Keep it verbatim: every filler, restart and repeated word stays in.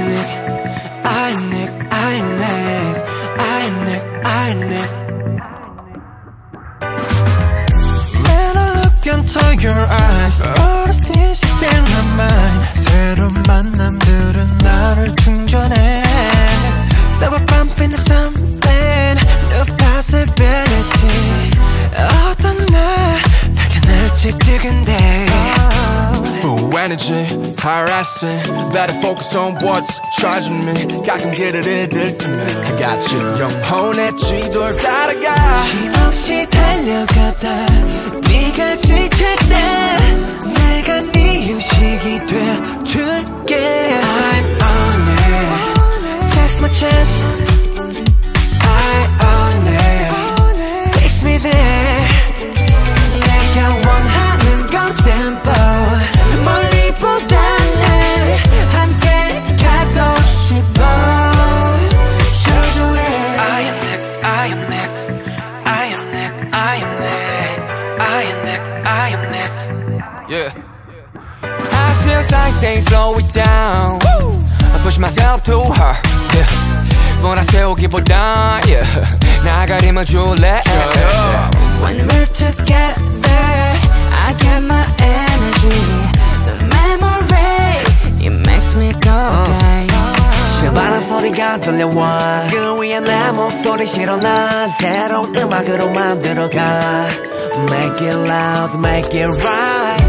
Nick, I Nick, I Nick, I Nick, I Nick. When I look into your eyes, all I see is you fill my mind. 새로운 만남들은 나를 충전해. Double bump into something, new possibility. 어떤 날 발견할지 뜨근데. Full energy, higher estimate. Better focus on what's charging me. 가끔 길을 잃을 때면 I got you. 영혼의 쥐돌 따라가. 힘없이 달려가다 네가 지칠 때 내가 네 휴식이 돼줄게. I'm on it, just my chance. I own it, takes me there. 내가 원하는 건 simple. 멀리보다는 함께 가고 싶어. Show the way. I am Nick, I am Nick, I am Nick, I am Nick, I am Nick, I am Nick. Yeah. I feel like saying slow it down. Woo! I push myself too hard. Yeah. 몰아세우기보다 yeah. 나가림을 줄래. Yeah. When we're together, I get my energy. It makes me go gay. 실바람 소리가 들려와. 그 위에 내 목소리 실어 난 새로운 음악으로 만들어가. Make it loud, make it right.